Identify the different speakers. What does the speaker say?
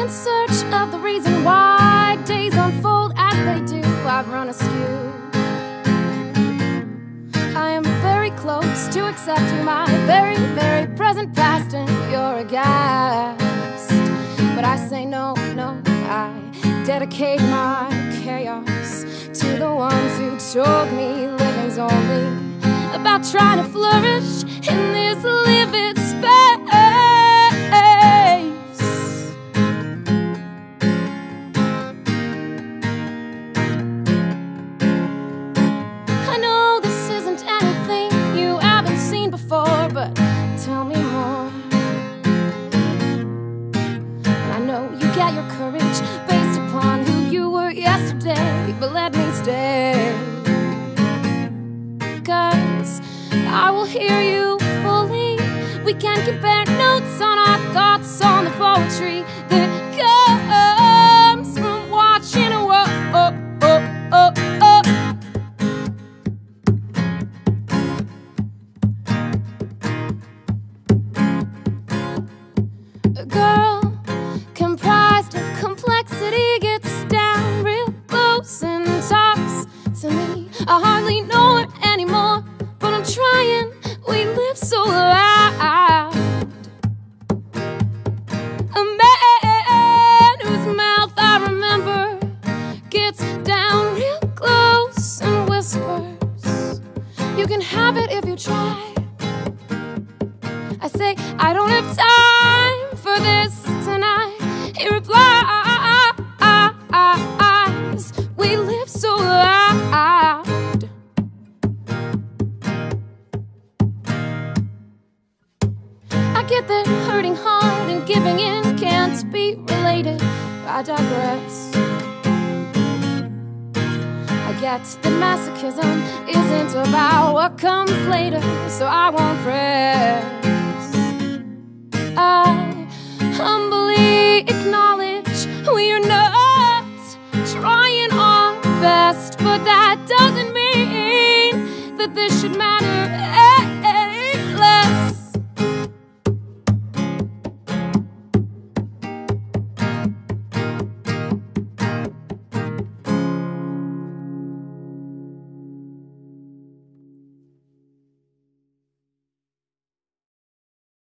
Speaker 1: search of the reason why days unfold as they do, I've run askew. I am very close to accepting my very, very present past, and you're aghast. But I say no, no, I dedicate my chaos to the ones who told me living's only about trying to flourish in this livid space. I know this isn't anything you haven't seen before, but tell me more. And I know you get your courage based upon who you were yesterday, but let me stay, 'cause I will hear you fully. We can compare notes on our thoughts on the poetry that comes from watching a world. A girl comprised of complexity gets down real close and talks to me. I hardly know her anymore, but I'm trying. We live so loud. A man whose mouth I remember gets down real close and whispers, "You can have it if you try." I say, "I don't have time for this tonight." He replies, "We live so loud." I get that hurting hard and giving in can't be related. I digress. I get that masochism isn't about what comes later, so I won't press. I humbly acknowledge we are not trying our best, but that doesn't mean that this should matter.